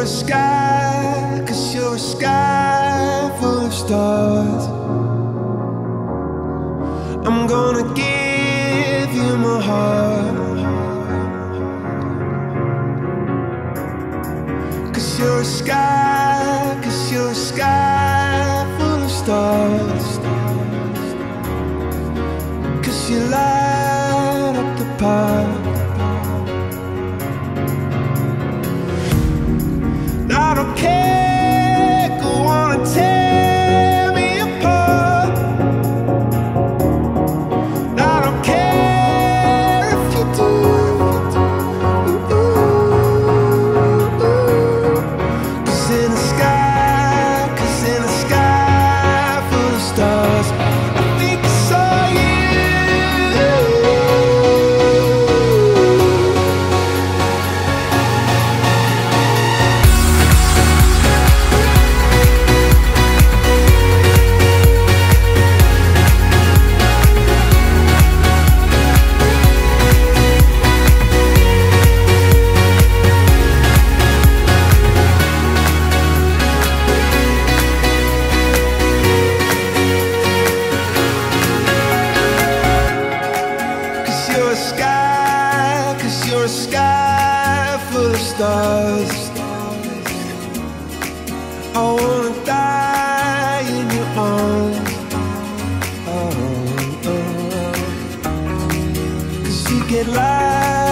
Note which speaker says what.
Speaker 1: a sky, 'cause you're a sky full of stars. I'm gonna give you my heart, 'cause you're a sky, 'cause you're a sky full of stars. 'Cause you light up the park. I don't care, go on and tear me apart. I don't care if you do. Cause in the sky, 'cause in the sky full of stars, I think I saw you. You're a sky, 'cause you're a sky full of stars. I wanna die in your arms. Oh, oh, oh. 'Cause you get light